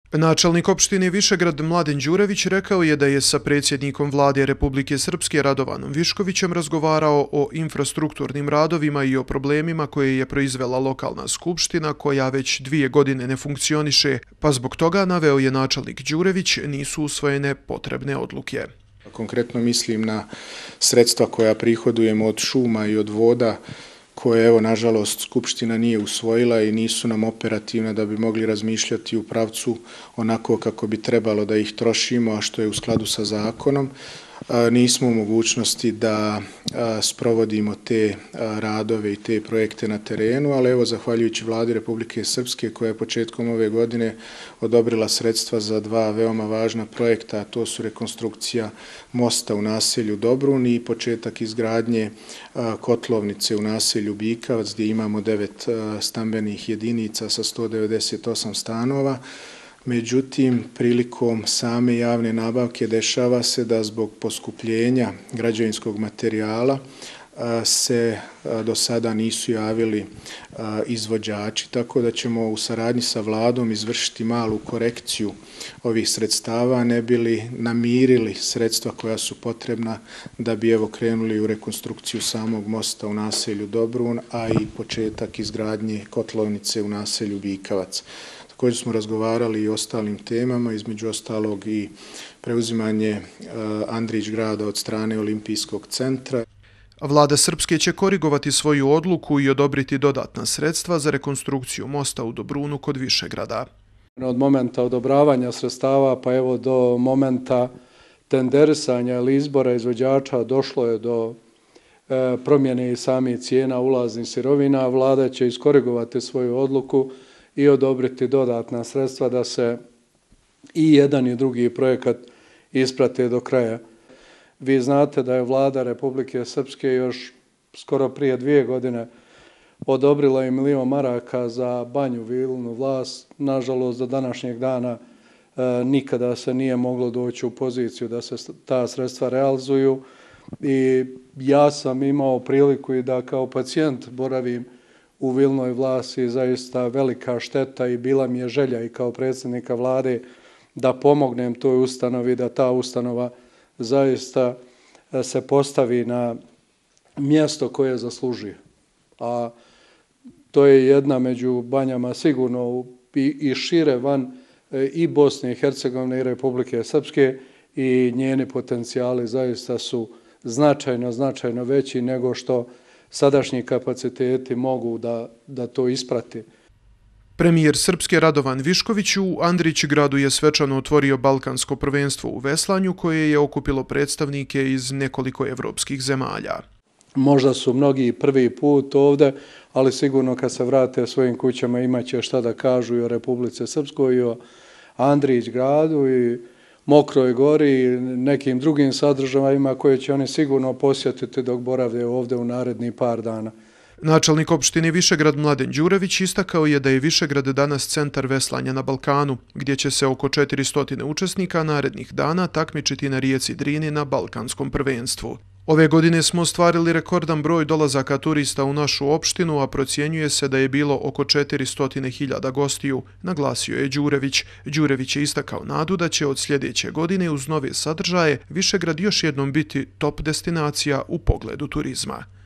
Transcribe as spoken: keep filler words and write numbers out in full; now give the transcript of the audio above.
Načelnik opštine Višegrad Mladen Đurević rekao je da je sa predsjednikom vlade Republike Srpske Radovanom Viškovićem razgovarao o infrastrukturnim radovima i o problemima koje je proizvela lokalna skupština koja već dvije godine ne funkcioniše, pa zbog toga, naveo je načelnik Đurević, nisu usvojene potrebne odluke. Konkretno mislim na sredstva koja prihodujemo od šuma i od voda, koje, evo, nažalost, Skupština nije usvojila i nisu nam operativne da bi mogli razmišljati u pravcu onako kako bi trebalo da ih trošimo, a što je u skladu sa zakonom. Nismo u mogućnosti da sprovodimo te radove i te projekte na terenu, ali evo, zahvaljujući vladi Republike Srpske koja je početkom ove godine odobrila sredstva za dva veoma važna projekta, a to su rekonstrukcija mosta u naselju Dobrun i početak izgradnje kotlovnice u naselju Bikavac, gdje imamo devet stambenih jedinica sa sto devedeset osam stanova. Međutim, prilikom same javne nabavke dešava se da zbog poskupljenja građevinskog materijala se do sada nisu javili izvođači, tako da ćemo u saradnji sa vladom izvršiti malu korekciju ovih sredstava, ne bili namirili sredstva koja su potrebna da bi, evo, krenuli u rekonstrukciju samog mosta u naselju Dobrun, a i početak izgradnje kotlovnice u naselju Bikavac. Također smo razgovarali i o ostalim temama, između ostalog i preuzimanje Andrić grada od strane Olimpijskog centra. Vlada Srpske će korigovati svoju odluku i odobriti dodatna sredstva za rekonstrukciju mosta u Dobrunu kod Višegrada. Od momenta odobravanja sredstava pa evo do momenta tenderisanja ili izbora izvođača došlo je do promjene i samih cijena ulaznih sirovina. Vlada će iskorigovati svoju odluku i odobriti dodatna sredstva da se i jedan i drugi projekat isprate do kraja. Vi znate da je vlada Republike Srpske još skoro prije dvije godine odobrila i milion maraka za Banju Vilnu Vlas. Nažalost, do današnjeg dana e, nikada se nije moglo doći u poziciju da se ta sredstva realizuju i ja sam imao priliku i da kao pacijent boravim u Vilnoj Vlasi, zaista velika šteta i bila mi je želja i kao predsjednika vlade da pomognem toj ustanovi, da ta ustanova zaista se postavi na mjesto koje zaslužuje. A to je jedna među banjama sigurno i šire van i Bosne i Hercegovine i Republike Srpske i njeni potencijali zaista su značajno, značajno veći nego što sadašnji kapaciteti mogu da, da to isprati. Premijer Srpske Radovan Višković u Andrićgradu je svečano otvorio Balkansko prvenstvo u veslanju koje je okupilo predstavnike iz nekoliko evropskih zemalja. Možda su mnogi prvi put ovdje, ali sigurno kad se vrate svojim kućama imaće šta da kažu i o Republici Srpskoj, i o Andrićgradu, i Mokroj Gori i nekim drugim sadržajima koje će oni sigurno posjetiti dok borave ovdje u naredni par dana. Načelnik opštine Višegrad Mladen Đurević istakao je da je Višegrad danas centar veslanja na Balkanu, gdje će se oko četiristo učesnika narednih dana takmičiti na rijeci Drini na Balkanskom prvenstvu. Ove godine smo ostvarili rekordan broj dolazaka turista u našu opštinu, a procjenjuje se da je bilo oko četiristo hiljada gostiju, naglasio je Đurević. Đurević je istakao nadu da će od sljedeće godine uz nove sadržaje Višegrad još jednom biti top destinacija u pogledu turizma.